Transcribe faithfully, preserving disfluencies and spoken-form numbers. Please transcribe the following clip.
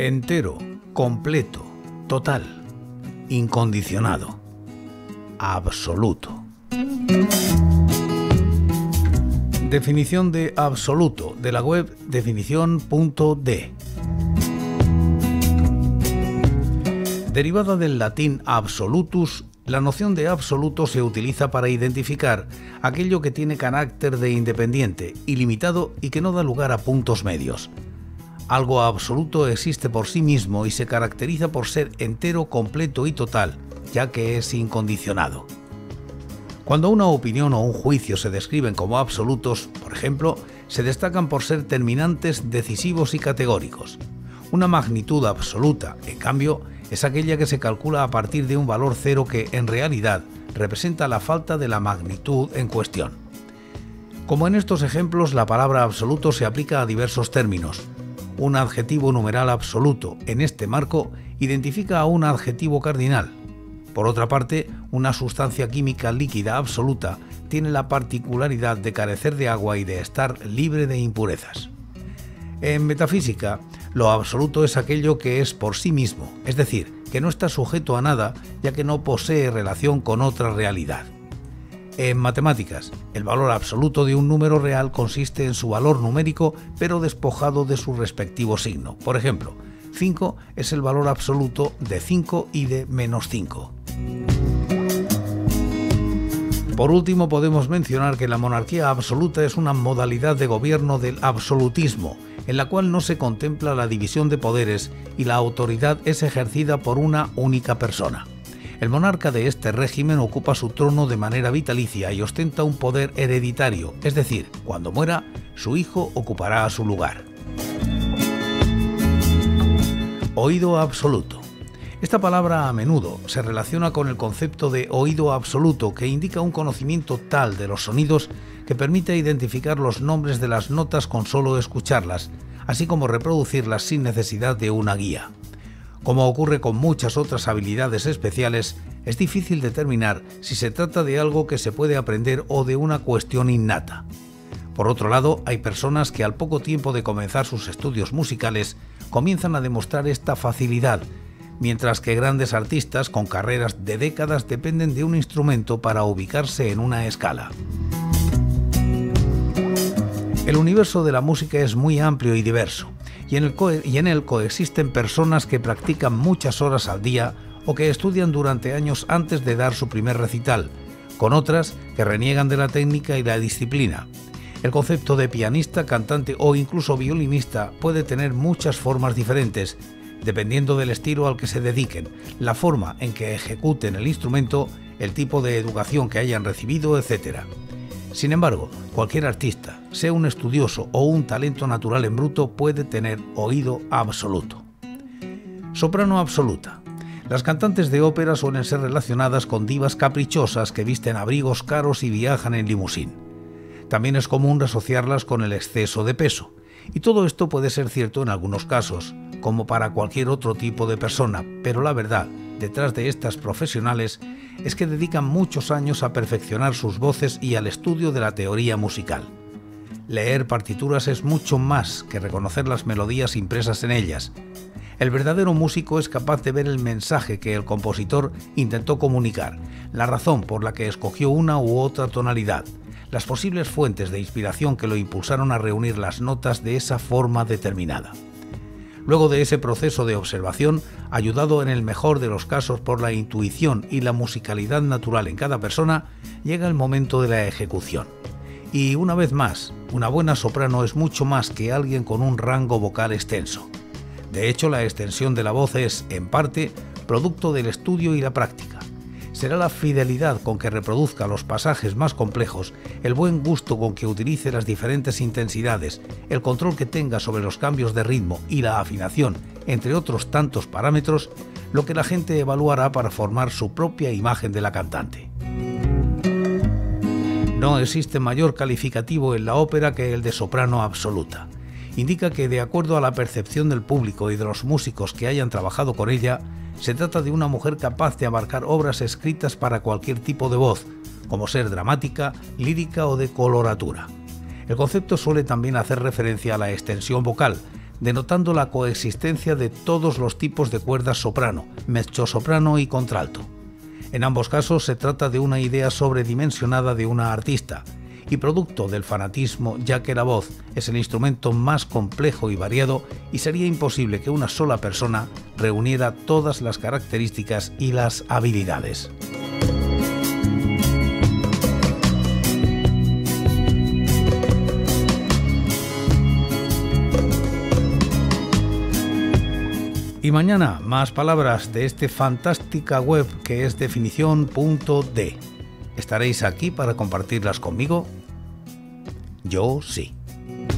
Entero, completo, total, incondicionado, absoluto. Definición de absoluto de la web definición punto de. Derivada del latín absolutus, la noción de absoluto se utiliza para identificar aquello que tiene carácter de independiente, ilimitado y que no da lugar a puntos medios. Algo absoluto existe por sí mismo y se caracteriza por ser entero, completo y total, ya que es incondicionado. Cuando una opinión o un juicio se describen como absolutos, por ejemplo, se destacan por ser terminantes, decisivos y categóricos. Una magnitud absoluta, en cambio, es aquella que se calcula a partir de un valor cero que, en realidad, representa la falta de la magnitud en cuestión. Como en estos ejemplos, la palabra absoluto se aplica a diversos términos. Un adjetivo numeral absoluto, en este marco, identifica a un adjetivo cardinal. Por otra parte, una sustancia química líquida absoluta tiene la particularidad de carecer de agua y de estar libre de impurezas. En metafísica, lo absoluto es aquello que es por sí mismo, es decir, que no está sujeto a nada, ya que no posee relación con otra realidad. En matemáticas, el valor absoluto de un número real consiste en su valor numérico, pero despojado de su respectivo signo. Por ejemplo, cinco es el valor absoluto de cinco y de menos cinco. Por último, podemos mencionar que la monarquía absoluta es una modalidad de gobierno del absolutismo, en la cual no se contempla la división de poderes y la autoridad es ejercida por una única persona. El monarca de este régimen ocupa su trono de manera vitalicia y ostenta un poder hereditario, es decir, cuando muera, su hijo ocupará su lugar. Oído absoluto. Esta palabra a menudo se relaciona con el concepto de oído absoluto, que indica un conocimiento tal de los sonidos que permite identificar los nombres de las notas con solo escucharlas, así como reproducirlas sin necesidad de una guía. Como ocurre con muchas otras habilidades especiales, es difícil determinar si se trata de algo que se puede aprender o de una cuestión innata. Por otro lado, hay personas que al poco tiempo de comenzar sus estudios musicales comienzan a demostrar esta facilidad, mientras que grandes artistas con carreras de décadas dependen de un instrumento para ubicarse en una escala. El universo de la música es muy amplio y diverso, y en, el co- y en él coexisten personas que practican muchas horas al día o que estudian durante años antes de dar su primer recital, con otras que reniegan de la técnica y la disciplina. El concepto de pianista, cantante o incluso violinista puede tener muchas formas diferentes, dependiendo del estilo al que se dediquen, la forma en que ejecuten el instrumento, el tipo de educación que hayan recibido, etcétera. Sin embargo, cualquier artista, sea un estudioso o un talento natural en bruto, puede tener oído absoluto. Soprano absoluta. Las cantantes de ópera suelen ser relacionadas con divas caprichosas que visten abrigos caros y viajan en limusín. También es común asociarlas con el exceso de peso, y todo esto puede ser cierto en algunos casos, como para cualquier otro tipo de persona, pero la verdad, detrás de estas profesionales, es que dedican muchos años a perfeccionar sus voces y al estudio de la teoría musical. Leer partituras es mucho más que reconocer las melodías impresas en ellas. El verdadero músico es capaz de ver el mensaje que el compositor intentó comunicar, la razón por la que escogió una u otra tonalidad, las posibles fuentes de inspiración que lo impulsaron a reunir las notas de esa forma determinada. Luego de ese proceso de observación, ayudado en el mejor de los casos por la intuición y la musicalidad natural en cada persona, llega el momento de la ejecución. Y una vez más, una buena soprano es mucho más que alguien con un rango vocal extenso. De hecho, la extensión de la voz es, en parte, producto del estudio y la práctica. Será la fidelidad con que reproduzca los pasajes más complejos, el buen gusto con que utilice las diferentes intensidades, el control que tenga sobre los cambios de ritmo y la afinación, entre otros tantos parámetros, lo que la gente evaluará para formar su propia imagen de la cantante. No existe mayor calificativo en la ópera que el de soprano absoluta. Indica que, de acuerdo a la percepción del público y de los músicos que hayan trabajado con ella, se trata de una mujer capaz de abarcar obras escritas para cualquier tipo de voz, como ser dramática, lírica o de coloratura. El concepto suele también hacer referencia a la extensión vocal, denotando la coexistencia de todos los tipos de cuerdas soprano, mezzosoprano y contralto. En ambos casos se trata de una idea sobredimensionada de una artista, y producto del fanatismo, ya que la voz es el instrumento más complejo y variado y sería imposible que una sola persona reuniera todas las características y las habilidades. Y mañana más palabras de esta fantástica web que es definición punto de. ¿Estaréis aquí para compartirlas conmigo? Yo sí.